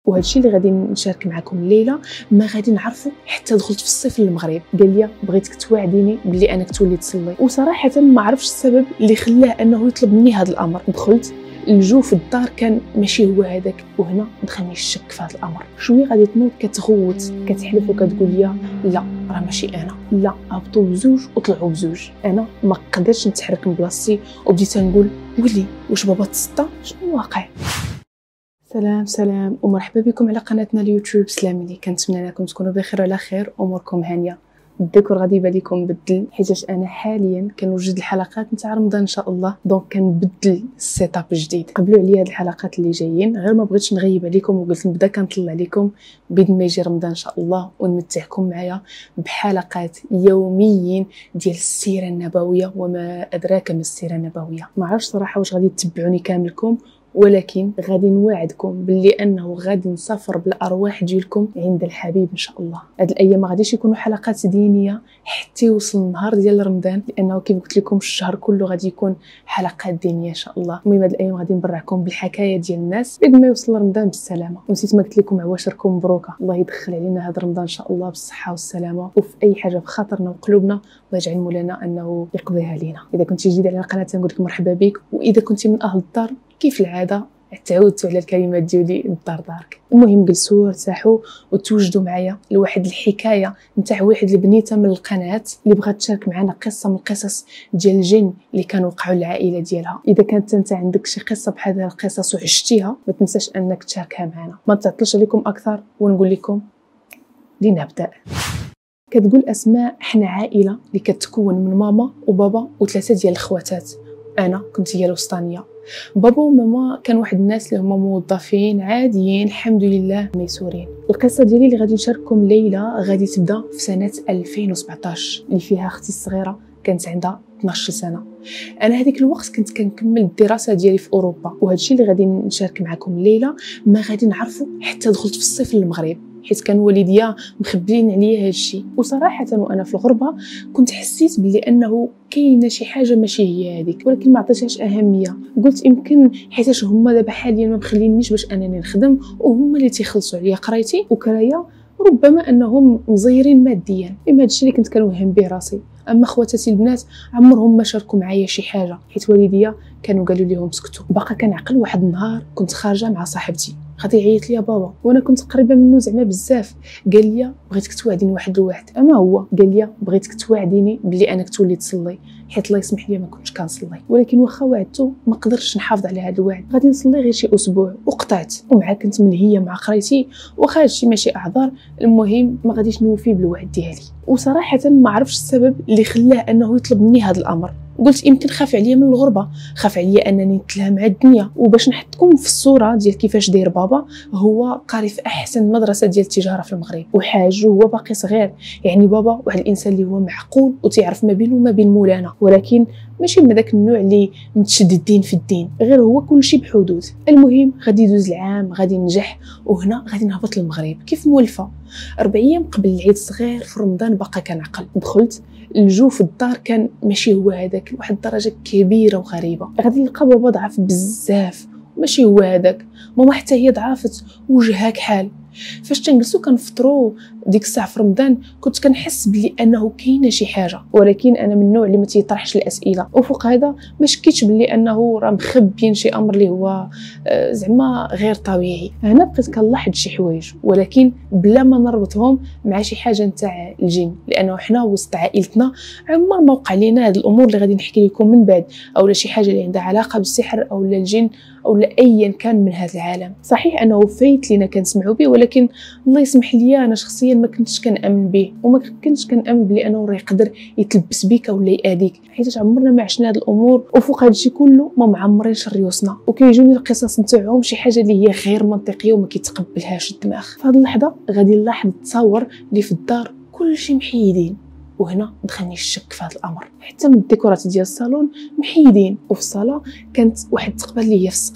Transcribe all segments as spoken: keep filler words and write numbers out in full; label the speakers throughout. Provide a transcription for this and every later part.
Speaker 1: وهذا الشيء اللي غادي نشارك معكم الليله ما غادي نعرفوا حتى دخلت في الصيف للمغرب. قال لي بغيتك توعديني بلي انك تولي تصلي، وصراحه ما عرفتش السبب اللي خلاه انه يطلب مني هذا الامر. دخلت الجو في الدار كان ماشي هو هذاك، وهنا دخلني الشك في هذا الامر. شويه غادي تنوض كتغوت كتحلف وكتقول لي لا راه ماشي انا، لا هبطوا بزوج وطلعوا بزوج. انا ما قدرتش نتحرك من بلاصتي وبديت نقول ولي واش بابا تسطى، شنو واقع؟ سلام سلام ومرحبا بكم على قناتنا اليوتيوب سلام لي. كنتمنى انكم تكونوا بخير وعلى خير، اموركم هانيه. الديكور غادي يبان لكم بدل حيتاش انا حاليا كنوجد الحلقات نتاع رمضان ان شاء الله، دونك كنبدل السيت اب جديد. قبلوا عليا هاد الحلقات اللي جايين، غير ما بغيتش نغيب عليكم وقلت نبدا كنطلع لكم بيد ما يجي رمضان ان شاء الله، ونمتعكم معايا بحلقات يوميين ديال السيره النبويه وما ادراك ما السيره النبويه. ما عرفتش صراحه واش غادي تتبعوني كاملكم، ولكن غادي نوعدكم باللي انه غادي نسافر بالارواح ديالكم عند الحبيب ان شاء الله. هاد الايام ما غاديش يكونوا حلقات دينيه حتى يوصل النهار ديال رمضان، لانه كيف قلت لكم الشهر كله غادي يكون حلقات دينيه ان شاء الله. المهم هاد الايام غادي نبرعكم بالحكايه ديال الناس بعد ما يوصل رمضان بالسلامه. ونسيت ما قلت لكم عواشركم مبروكه، الله يدخل علينا هذا رمضان ان شاء الله بالصحه والسلامه، وفي اي حاجه بخاطرنا وقلوبنا الله يجعل مولانا انه يقضيها لينا. اذا كنتي جديد على القناه نقول لك مرحبا بك، واذا كنتي من اهل الدار كيف العاده تعودتوا على الكلمات ديالي الدار دارك. المهم جلسوا ارتاحوا وتوجدوا معايا لواحد الحكايه نتاع واحد البنيته من القناه اللي بغات تشارك معنا قصه من القصص ديال الجن اللي كانوا وقعوا للعائله ديالها. اذا كانت انت عندك شي قصه بحال هذه القصص وعشتيها ما تنساش انك تشاركها معنا. ما تعطلش عليكم اكثر ونقول لكم لنبدا. كتقول اسماء احنا عائله اللي كتكون من ماما وبابا وثلاثه ديال الخواتات. انا كنت هي الوسطانيه. بابا وماما كانوا واحد الناس اللي هما موظفين عاديين الحمد لله ميسورين. القصه ديالي اللي غادي نشارككم الليله غادي تبدا في سنه ألفين وسبعطاش اللي فيها اختي الصغيره كانت عندها اثناش سنه. انا هذيك الوقت كنت كنكمل الدراسه ديالي في اوروبا، وهذا الشيء اللي غادي نشارك معكم الليله ما غادي نعرفوا حتى دخلت في الصيف للمغرب، حيت كان والديا مخبيين عليا هذا الشيء. وصراحه وانا في الغربه كنت حسيت بلي انه كاينه شي حاجه ماشي هي هذيك، ولكن ما عطيتهاش اهميه. قلت يمكن حيتاش هما دابا حاليا ما مخلينيش باش انني نخدم، وهما اللي تيخلصوا عليا قرايتي وكرايا، ربما انهم مزيرين ماديا. اما هذا الشيء اللي كنت كنوهم به راسي. اما خواتاتي البنات عمرهم ما شاركوا معايا شي حاجه، حيت والديا كانوا قالوا لهم سكتوا. باقا كنعقل واحد النهار كنت خارجه مع صاحبتي، غادي يعيط ليا بابا وانا كنت قريبه منه زعما بزاف. قال لي بغيتك توعديني واحد الوعد. اما هو قال لي بغيتك توعديني بلي انك تولي تصلي، حيت الله يسمح لي ما كنتش كنصلي. ولكن واخا وعدته ما قدرتش نحافظ على هذا الوعد. غادي نصلي غير شي اسبوع وقطعت، ومع كنت ملهيه مع قرايتي واخا هادشي ماشي اعذار، المهم ما غاديش نوفي بالوعد ديالي. وصراحه ما عرفتش السبب اللي خلاه انه يطلب مني هذا الامر. قلت يمكن خاف عليا من الغربه، خاف عليا انني نتلها مع الدنيا. وباش نحطكم في الصوره ديال كيفاش داير بابا، هو قاري في احسن مدرسه ديال التجاره في المغرب، وحاج هو باقي صغير. يعني بابا واحد الانسان اللي هو معقول وتيعرف ما بينه وما بين مولانا، ولكن ماشي من داك النوع اللي متشددين في الدين، غير هو كل شيء بحدود. المهم غادي يدوز العام، غادي ننجح، وهنا غادي نهبط للمغرب كيف مولفه. اربع ايام قبل العيد الصغير في رمضان باقا كنعقل. دخلت الجو في الدار كان ماشي هو هذاك، واحد الدرجه كبيره وغريبه. غادي نلقى بابا ضعف بزاف، ماشي هو هذاك. ماما حتى هي ضعفت وجهها كحال. فاش تنجلسوا كنفطروا ديك الساعه في رمضان كنت كنحس بلي انه كاينه شي حاجه، ولكن انا من النوع اللي ما تيطرحش الاسئله. وفوق هذا ما شكيتش بلي انه راه مخبيين شي امر اللي هو آه زعما غير طبيعي. هنا بقيت كنلاحظ شي حوايج، ولكن بلا ما نربطهم مع شي حاجه نتاع الجن، لانه حنا وسط عائلتنا عمر ما وقع لينا هاد الامور اللي غادي نحكي لكم من بعد، اولا شي حاجه اللي عندها علاقه بالسحر اولا الجن اولا ايا كان من هذا العالم. صحيح انه فايت لينا كنسمعوا به، ولكن الله يسمح لي انا شخصيا ما كنتش كنامن به، وما كنتش كنامن بلي انه راه يقدر يتلبس بك ولا ياذيك، حيت عمرنا ما عشنا هاد الامور. وفوق هذا الشيء كله ما معمرينش ريوسنا، وكيجوني القصص نتاعهم شي حاجه اللي هي غير منطقيه وما كيتقبلهاش الدماغ. في هذه اللحظه غادي نلاحظ التصاور اللي في الدار كلشي محيدين، وهنا دخلني الشك في هذا الامر. حتى من الديكورات ديال الصالون محيدين، وفي الصاله كانت واحد التقبه اللي هي في السقف،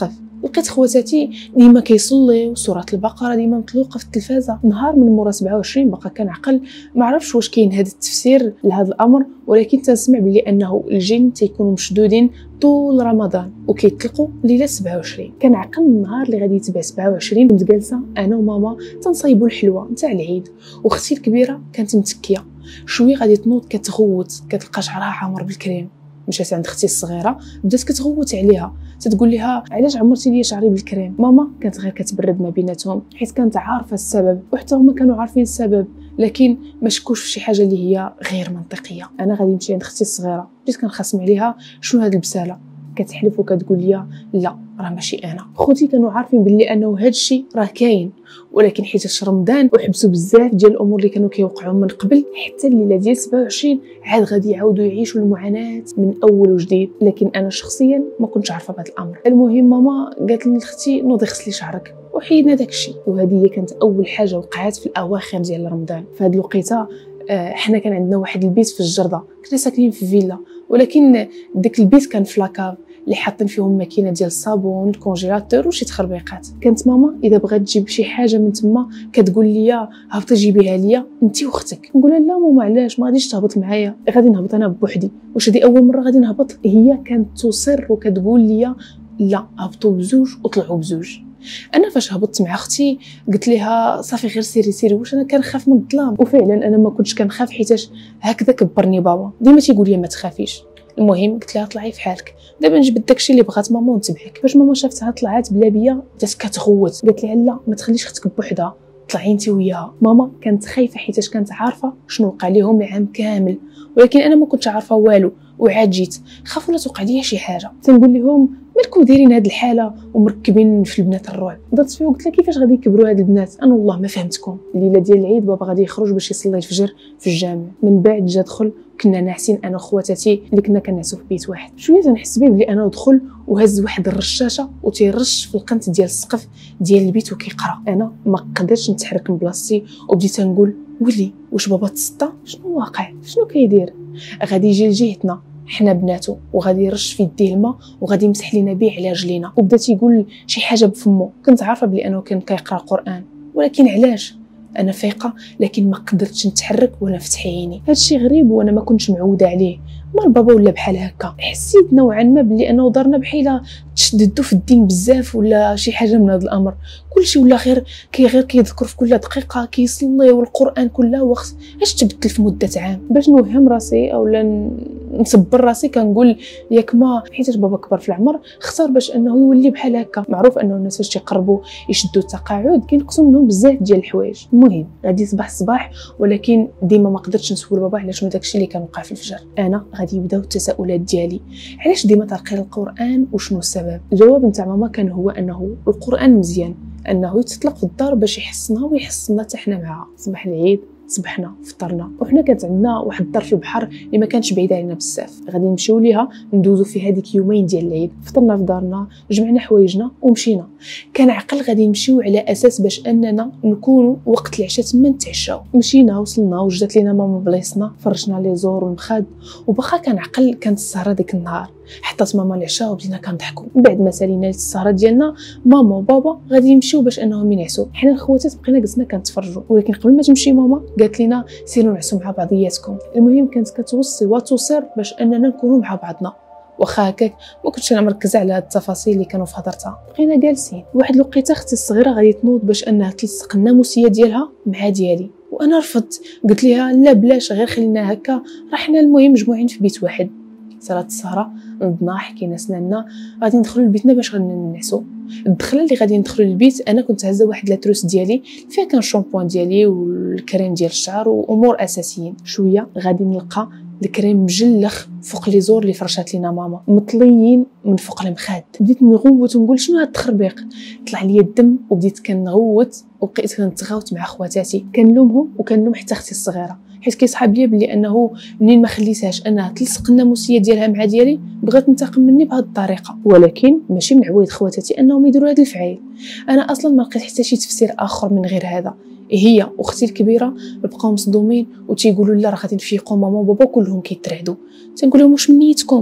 Speaker 1: لقيت خواتاتي ديما كيصليو سوره البقره ديما مطلوقه في التلفازه. نهار من مورا سبعة وعشرين بقى كنعقل، ما عرفتش واش كاين هذا التفسير لهذا الامر، ولكن تنسمع بلي انه الجن تيكونوا مشدودين طول رمضان وكيطلقوا ليله سبعة وعشرين. كنعقل النهار اللي غادي يتبع سبعة وعشرين كنت جالسه انا وماما تنصايبوا الحلوه نتاع العيد، واختي الكبيره كانت متكيه شويه غادي تنوض كتغوت، كتلقى شعرها عامر بالكريم. مشات عند اختي الصغيره بدات كتغوت عليها، تتقول لها علاش عمرتي لي شعري بالكريم؟ ماما كانت غير كتبرد ما بيناتهم حيت كانت عارفه السبب، وحتى هما كانوا عارفين السبب، لكن ما شكوش في شي حاجه اللي هي غير منطقيه. انا غادي نمشي عند اختي الصغيره بديت كنخاصم عليها شنو هاد البساله، كتحلف وكتقول لي لا راه ماشي انا. خوتي كانوا عارفين باللي انه هاد الشيء راه كاين، ولكن حيت رمضان وحبسوا بزاف ديال الامور اللي كانوا كيوقعوا من قبل، حتى الليله ديال سبعة وعشرين عاد غادي يعاودوا يعيشوا المعاناه من اول وجديد. لكن انا شخصيا ما كنتش عارفه بهذا الامر. المهم ماما قالت لي اختي نوضي غسلي شعرك وحيدنا داك الشيء، وهذه هي كانت اول حاجه وقعات في الاواخر ديال رمضان. في هذه الوقيته آه حنا كان عندنا واحد البيت في الجرده، كنا ساكنين في فيلا، ولكن داك البيت كان في لاكاف اللي حاطين فيهم ماكينه ديال الصابون، الكونجيلاتور وشي تخربيقات. كانت ماما اذا بغات تجيب شي حاجه من تما كتقول لي هبطي جيبيها ليا انت واختك. نقول لها لا ماما علاش ما غاديش تهبط معايا، غادي نهبط انا بوحدي، واش هذه اول مره غادي نهبط؟ هي كانت تصر وكتقول لي لا هبطوا بزوج وطلعوا بزوج. انا فاش هبطت مع اختي قلت لها صافي غير سيري سيري، واش انا كنخاف من الظلام؟ وفعلا انا ما كنتش كنخاف حيتاش هكذا كبرني بابا ديما تيقول لي ما تخافيش. المهم قلت لها طلعي في حالك، دابا نجبد داكشي اللي بغات ماما ونتبعك. فاش ماما شافتها طلعت بلا بيا بدات كتغوت، قالت لي لا ما تخليش اختك بوحدها، طلعي انت وياها. ماما كانت خايفه حيتاش كانت عارفه شنو وقع ليهم العام كامل، ولكن انا ما كنتش عارفه والو، وعاد جيت خافوا لا توقع ليا شي حاجه. تنقول لهم مالكم دايرين هاد الحاله ومركبين في البنات الرعب؟ بدات فيه وقلت لها كيفاش غادي يكبروا هاد البنات؟ انا والله ما فهمتكم. الليله ديال العيد بابا غادي يخرج باش يصلي الفجر في الجامع، من بعد جا دخل كنا ناعسين انا وخواتاتي اللي كنا كنعسوا في بيت واحد. شويه تنحس بيه بلي انا دخل وهز واحد الرشاشه وتيرش في القنت ديال السقف ديال البيت وكيقرا. انا ما قدرتش نتحرك من بلاصتي وبديت نقول ولي واش بابا تسطى؟ شنو واقع؟ شنو كيدير؟ غادي يجي لجهتنا حنا بناتو وغادي يرش في يديه الماء وغادي يمسح لينا بيه على رجلينا، وبدا تيقول شي حاجه بفمو. كنت عارفه بلي انه كان كيقرا قران، ولكن علاش؟ انا فايقه لكن ما قدرتش نتحرك ولا نفتح عيني. هادشي غريب وانا ما كنتش معوده عليه. مال بابا ولا بحال هكا؟ حسيت نوعا ما بلي انه دارنا بحال تشددوا في الدين بزاف ولا شي حاجه من هذا الامر. كلشي ولا غير كي غير كيذكر في كل دقيقه كيصلي والقران كل وقت. اش تبدل في مده عام؟ باش نوهم راسي اولا نصبر راسي كنقول ياك ما حيت بابا كبر في العمر اختار باش انه يولي بحال هكا. معروف انه الناس فاش تيقربوا يشدوا التقاعد كينقصوا منهم بزاف ديال الحوايج. المهم غادي صباح الصباح، ولكن ديما ما قدرتش نسول بابا على شنو داكشي اللي كان وقع في الفجر. انا غادي يبداو التساؤلات ديالي، علاش ديما ترقي القران وشنو السبب؟ الجواب نتاع ماما كان هو انه القران مزيان انه يتطلق في الدار باش يحسنها ويحسننا حتى حنا معاها. صباح العيد صبحنا فطرنا، وحنا كانت عندنا واحد الدار في البحر اللي ما كانش بعيد علينا بزاف، غادي نمشيو ليها ندوزو في هذيك يومين ديال العيد. فطرنا في دارنا جمعنا حوايجنا ومشينا. كان عقل غادي نمشيو على اساس باش اننا نكونوا وقت العشاء تما نتعشاو. مشينا وصلنا وجات لينا ماما بلايصنا، فرشنا لي زور والمخاد، وباقا كان عقل كانت السهره ديك النهار. حطات ماما العشاء وبدينا كنضحكوا. من بعد ما سالينا السهره ديالنا ماما وبابا غادي يمشيو باش انهم ينعسوا، حنا الخواتات بقينا جلسنا كنتفرجوا. ولكن قبل ما تمشي ماما قالت لنا سيروا نعسوا مع بعضياتكم. المهم كانت كتوصي وتصر باش اننا نكونوا مع بعضنا، واخا هكاك ما كنتش انا مركزه على هاد التفاصيل اللي كانوا في هضرتها. بقينا جالسين واحد الوقيته اختي الصغيره غادي تنوض باش انها تلصق الناموسيه ديالها مع ديالي، وانا رفضت. قلت لها لا بلاش غير خلينا هكا، راه حنا المهم مجموعين في بيت واحد. صارت السهره نضنا حكينا سناننا غادي ندخلوا لبيتنا باش غادي ننعسوا. الدخله اللي غادي ندخلوا للبيت انا كنت هازه واحد لاتروس ديالي فيها كان الشامبوان ديالي والكريم ديال الشعر وامور اساسيين. شويه غادي نلقى الكريم مجلخ فوق لي زور اللي فرشات لينا ماما مطليين من فوق المخاد. بديت نغوت ونقول شنو هاد التخربيق؟ طلع لي الدم وبديت كنغوت وبقيت كنتغاوت مع خواتاتي. كنلومهم وكنلوم حتى اختي الصغيره حيت كيصحاب ليا بلي انه منين ما خليتهاش انها تلصق الناموسيه ديالها مع ديالي بغات تنتقم مني بهذه الطريقه. ولكن ماشي من عوايد خواتاتي انهم يديروا هذا الفعل. انا اصلا ما لقيت حتى شي تفسير اخر من غير هذا. هي واختي الكبيره بقاو مصدومين وتيقولوا لا راه غادي نفيقوا ماما وبابا كلهم كيترعدوا. تنقول لهم واش من نيتكم؟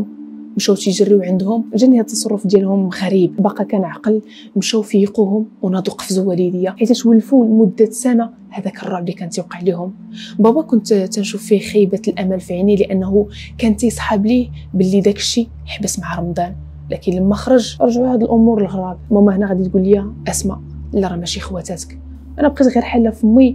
Speaker 1: مشاو تيجريو عندهم، جاني هذا التصرف ديالهم غريب، باقا كان عقل، مشاو فيقوهم وناضوا قفزوا والديا حيت ولفوا لمده سنه هذاك الرعب اللي كان تيوقع لهم. بابا كنت تنشوف فيه خيبه الامل في عيني، لانه كان تيصحاب ليه باللي داك الشيء حبس مع رمضان، لكن لما خرج رجعوا هاد الامور الغراب. ماما هنا غادي تقول لي اسماء لا راه ماشي خواتاتك. انا بقيت غير حاله فمي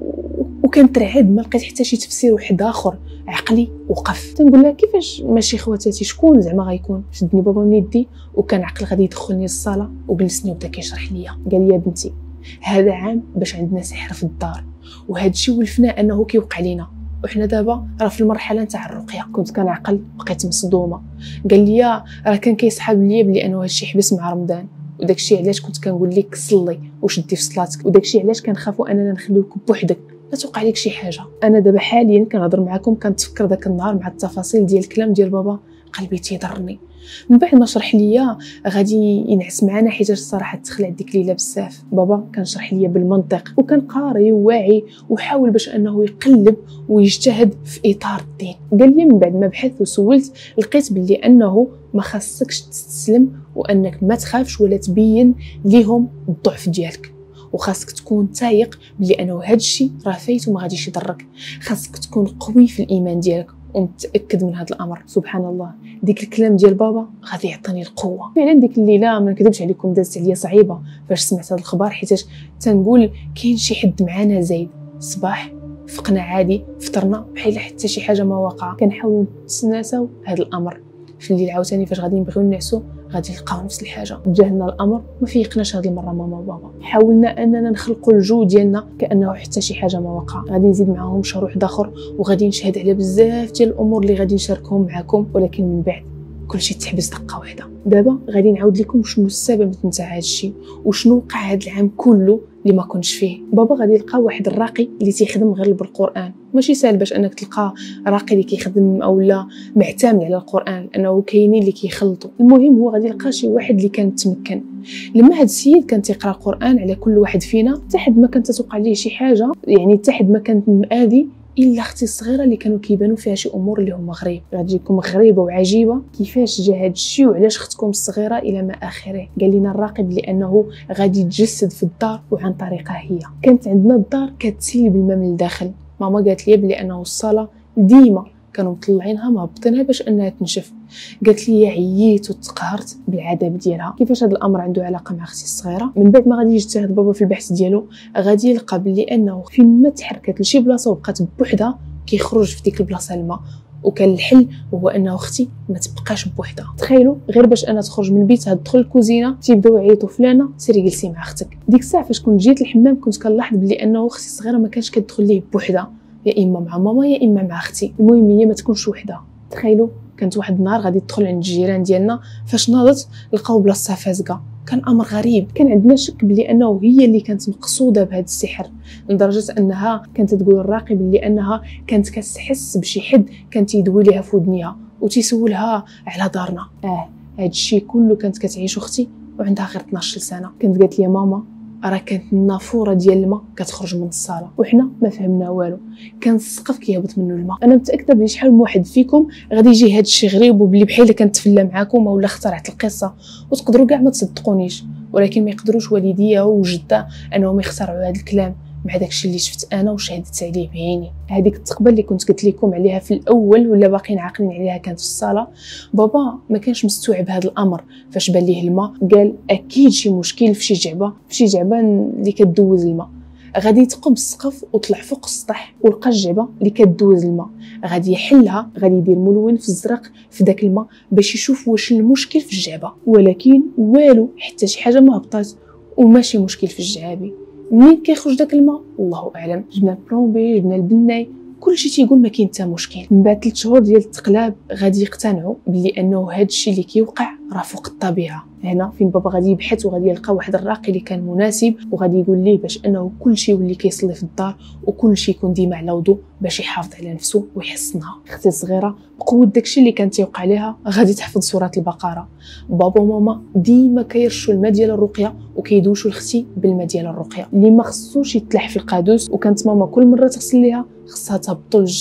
Speaker 1: وكنترعد، ما لقيت حتى شي تفسير واحد اخر، عقلي وقف. تنقول لها كيفاش ماشي خواتاتي، شكون زعما غيكون؟ شدني بابا من يدي وكان عقل غادي يدخلني للصاله وجلسني وبدا كيشرح ليا. قال لي بنتي هذا عام باش عندنا سحر في الدار، وهذا الشيء ولفنا انه كيوقع لينا، وحنا دابا راه في المرحله نتاع الرقيه. كنت كنعقل بقيت مصدومه. قال لي راه كان كيسحب ليا بلي انه هذا الشيء حبس مع رمضان، وداك الشيء علاش كنت كنقول لك صلي وشدي في صلاتك، وداك الشيء علاش كنخافوا اننا نخليوك بوحدك لا توقع لك شي حاجه. انا دابا حاليا كنهضر معكم كنتفكر داك النهار مع التفاصيل ديال الكلام ديال بابا، قلبي تيضرني. من بعد ما شرح ليا غادي ينعس معنا، حيت الصراحه تخلع ديك الليله بزاف. بابا كان شرح ليا بالمنطق وكان قاري وواعي وحاول باش انه يقلب ويجتهد في اطار الدين. قال لي من بعد ما بحثت وسولت لقيت باللي انه ما خاصكش تستسلم، وانك ما تخافش ولا تبين ليهم الضعف ديالك، وخاصك تكون تايق بلي انه هذا الشيء راه فايت وما غاديش يضرك. خاصك تكون قوي في الايمان ديالك ومتاكد من هذا الامر. سبحان الله ديك الكلام ديال بابا غادي يعطيني القوه. فعلا ديك الليله ما نكذبش عليكم دازت عليا صعيبه فاش سمعت هذا الخبر، حيت تنقول كاين شي حد معانا زايد. صباح فقنا عادي، فطرنا بحال حتى شي حاجه ما وقع. كنحاولوا نتسناساو هذا الامر. في الليل عاوتاني فاش غادي نبغيو نعسو غادي نلقاو نفس الحاجه. جاهنا الامر ما فيقناش هذه المره ماما وبابا. حاولنا اننا نخلقوا الجو ديالنا كانه حتى شي حاجه ما وقع. غادي نزيد معاهم شروح اخر وغادي نشهد على بزاف ديال الامور اللي غادي نشاركهم معكم، ولكن من بعد كلشي تحبس دقه واحده. دابا غادي نعاود لكم شنو السبب نتاع هذا الشيء وشنو وقع هذا العام كله اللي ما كنتش فيه. بابا غادي يلقى واحد الراقي اللي تيخدم غير بالقران. ماشي سهل باش انك تلقى راقي اللي كيخدم اولا معتمد على القران، لانه كاينين اللي كيخلطوا. المهم هو غادي يلقى شي واحد اللي كان متمكن. لما هذا السيد كان تيقرا القران على كل واحد فينا، حتى حد ما كانت تتوقع ليه شي حاجه، يعني حتى حد ما كانت مآذي الا اختي الصغيره اللي كانوا كيبانوا فيها شي امور اللي هما غريب. غتجيكم غريبه وعجيبه كيفاش جا هذا الشيء وعلاش اختكم الصغيره الى ما اخره. قال لنا الراقب لانه غادي يتجسد في الدار وعن طريقها هي. كانت عندنا الدار كتسيل بالماء من الداخل. ماما قالت لي بلي انه الصاله ديما كانوا مطلعينها مهبطينها باش انها تنشف. قالت لي عييت وتقهرت بالعذاب ديالها. كيفاش هذا الامر عنده علاقه مع اختي الصغيره؟ من بعد ما غادي يجتهد بابا في البحث ديالو غادي يلقى بلي انه فين ما تحركت لشي بلاصه وبقات بوحدها كيخرج في ديك البلاصه الماء، وكان الحل هو انه اختي ما تبقاش بوحدها. تخيلوا غير باش انا تخرج من البيت تدخل الكوزينه تيبداو يعيطوا فلانه سيري جلسي مع اختك. ديك الساعه فاش كنت جيت الحمام كنت كنلاحظ بلي انه اختي الصغيره ما كانش كتدخل ليه بوحدها، يا اما مع ماما يا اما مع اختي. المهم هي ما تكونش وحدها. تخيلوا كانت واحد النهار غادي تدخل عند الجيران ديالنا، فاش ناضت لقاو بلاصتها فازقه. كان امر غريب، كان عندنا شك بلي انه هي اللي كانت مقصوده بهذا السحر، لدرجه انها كانت تقول الراقي بلي انها كانت كتحس بشي حد كان تيدوي ليها في ودنيها وتيسولها على دارنا. اه هذا الشيء كله كانت كتعيش اختي وعندها غير اثناش سنه. كانت قالت لي ماما راه كانت النافوره ديال الماء كتخرج من الصاله وحنا ما فهمنا والو، كان السقف كيهبط منه الماء. انا متاكده بلي شحال من واحد فيكم غادي يجي هذا الشيء غريب وبلي بحال كنتفلى معاكم ولا اخترعت القصه، وتقدروا كاع ما تصدقونيش، ولكن ما يقدروش والديا وجده انهم يخترعوا هذا الكلام مع داكشي اللي شفت انا وشهدت عليه بعيني. هذيك التقبه اللي كنت قلت لكم عليها في الاول ولا باقيين عاقلين عليها كانت في الصاله. بابا ما كانش مستوعب هذا الامر. فاش بان ليه الماء قال اكيد شي مشكل في شي جعبه في شي جعبه اللي كدوز الماء. غادي يتقم بالسقف وطلع فوق السطح ولقى الجعبه اللي كدوز الماء. غادي يحلها، غادي يدير ملون في الزرق في داك الماء باش يشوف واش المشكل في الجعبه، ولكن والو، حتى شي حاجه ما هبطات وماشي مشكل في الجعابي. منين كيخرج داك الماء الله اعلم. جبنا البلومبي جبنا البناي كلشي تيقول ما كاين حتى مشكل. من بعد ثلاث شهور ديال التقلاب غادي يقتنعوا بلي انه هذا الشيء اللي كيوقع راه فوق الطبيعه. هنا فين بابا غادي يبحث وغادي يلقى واحد الراقي اللي كان مناسب وغادي يقول ليه باش انه كلشي يولي كيصلي في الدار وكلشي يكون ديما على وضوء باش يحافظ على نفسه ويحسنها. اختي الصغيره بقوه داكشي اللي كان تيوقع ليها غادي تحفظ سوره البقره. بابا وماما ديما كيرشوا الماء ديال الرقيه وكيدوشوا لختي بالماء ديال الرقيه اللي ما خصوش يتلح في القادوس. وكانت ماما كل مره تغسل ليها خصها تهبطوا للجرده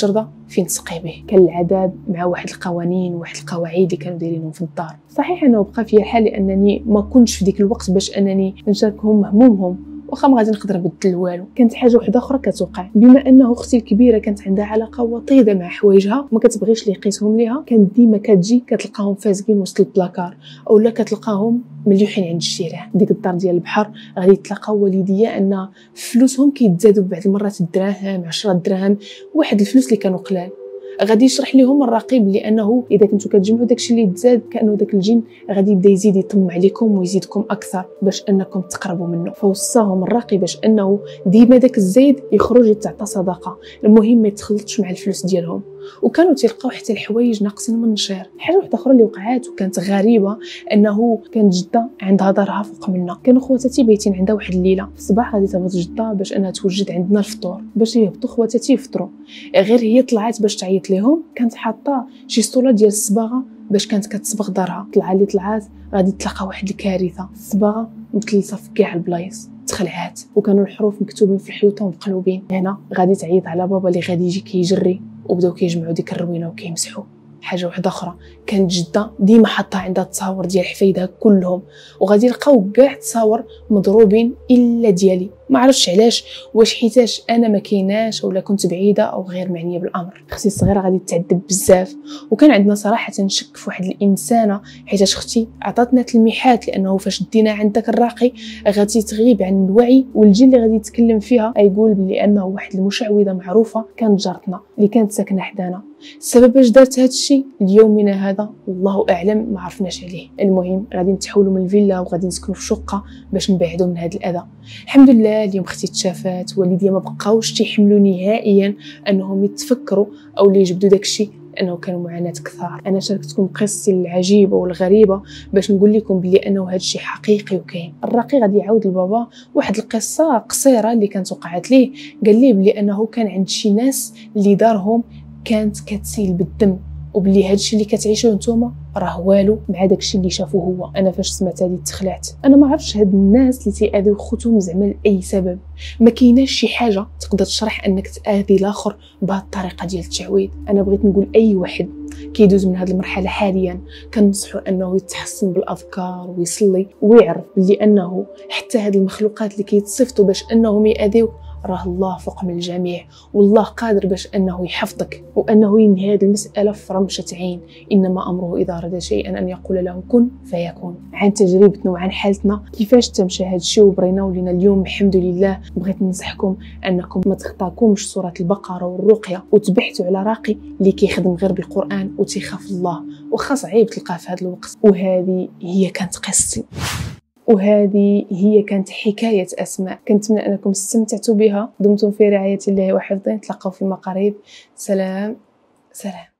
Speaker 1: فين تسقي به. كان العذاب مع واحد القوانين وواحد القواعد اللي كانوا دايرينهم في الدار. صحيح انه بقى فيا الحال لانني ما كنتش في ديك الوقت باش انني نشاركهم همومهم، واخا ما غادي نقدر نبدل والو. كانت حاجه وحده اخرى كتوقع، بما انه اختي الكبيره كانت عندها علاقه وطيده مع حوايجها وما كتبغيش اللي يقيسهم ليها، كانت ديما كتجي كتلقاهم فازقين وسط البلاكار اولا كتلقاهم مليوحين عند الشارع. ديك الدار ديال البحر غادي يتلاقاو والديا ان فلوسهم كيتزادوا بعض المرات الدراهم، عشرة دراهم، واحد الفلوس اللي كانوا قلال. غادي يشرح لهم الرقيب لانه اذا كنتو كتجمعوا داكشي اللي تزاد كانه داك الجن غادي يبدا يزيد يطم عليكم ويزيدكم اكثر باش انكم تقربوا منه. فوصاهم الراقي باش انه ديما داك الزايد يخرج يتعطى صدقه، المهم ما يتخلطش مع الفلوس ديالهم. وكانوا تلقاو حتى الحوايج ناقصين من النشير. حاجه واحده اخرى اللي وقعات وكانت غريبه انه كانت جده عندها دارها فوق منا. كانوا خواتاتي بايتين عندها واحد الليله في الصباح غادي تهبط جده باش انها توجد عندنا الفطور باش يهبطوا خواتاتي يفطروا. غير هي طلعت باش تعيط لهم، كانت حاطه شي سطوله ديال الصباغه باش كانت كتصبغ دارها. طلع اللي طلعت غادي تلقى واحد الكارثه، الصباغه متلصه في كاع البلايص، تخلعات وكانوا الحروف مكتوبين في الحيوطه ومقلوبين. هنا غادي تعيط على بابا اللي غادي يجي كيجري وبداو كيجمعوا ديك الروينه وكيمسحوا. حاجه واحده اخرى، كانت جده ديما حاطه عندها التصاور ديال حفايدها كلهم، وغادي يلقاو كاع التصاور مضروبين الا ديالي. ما عرفتش علاش، واش حيتاش انا ما كايناش ولا كنت بعيده او غير معنيه بالامر. اختي الصغيره غادي تعذب بزاف، وكان عندنا صراحه نشك في واحد الانسانه حيتاش اختي عطاتنا تلميحات لانه فاش دينا عند داك الراقي غادي تغيب عن الوعي، والجن اللي غادي يتكلم فيها يقول بلي انه واحد المشعوذه معروفه كانت جارتنا اللي كانت ساكنه حدانا. السبب اش دارت هذا الشيء ليومنا هذا الله اعلم، ما عرفناش عليه. المهم غادي نتحولوا من الفيلا وغادي نسكنوا في شقه باش نبعدوا من هذا الاذى. الحمد لله اليوم اختي تشافات، والديا ما بقاوش تيحملوا نهائيا انهم يتفكروا او اللي يجبدوا داكشي لانه كانوا معاناه كثار. انا شاركتكم قصتي العجيبه والغريبه باش نقول لكم بلي انه هذا الشيء حقيقي وكاين. الراقي غادي يعاود لبابا واحد القصه قصيره اللي كانت وقعت ليه. قال لي بلي انه كان عند شي ناس اللي دارهم كانت كتسيل بالدم، وبلي هادشي اللي كتعيشوه نتوما راه والو مع داكشي اللي شافوه هو. انا فاش سمعت هذه تخلعت. انا ما عرفتش هاد الناس اللي تيأذيو خوتهم زعما لاي سبب. ما كايناش شي حاجه تقدر تشرح انك تاذي الاخر بهذه الطريقه ديال التعويض. انا بغيت نقول اي واحد كيدوز من هذه المرحله حاليا كنصحوا انه يتحسن بالاذكار ويصلي ويعرف بلي انه حتى هاد المخلوقات اللي كيتصيفطوا باش انهم ياذيوك راه الله فوق من الجميع، والله قادر باش انه يحفظك وانه ينهي هذه المساله في رمشه عين. انما امره اذا اراد شيئا ان يقول له كن فيكون. عن تجربتنا وعن حالتنا كيفاش تمشى هذا الشيء وبغينا ولينا اليوم الحمد لله. بغيت ننصحكم انكم ما تخطاكمش سوره البقره والرقيه وتبحثوا على راقي اللي كيخدم غير بالقران وتيخاف الله، وخا صعيب تلقاه في هذا الوقت. وهذه هي كانت قصتي، وهذه هي كانت حكاية أسماء. كنتمنى أنكم استمتعتوا بها. دمتم في رعاية الله وحفظه. نتلاقاو فيما قريب. سلام سلام.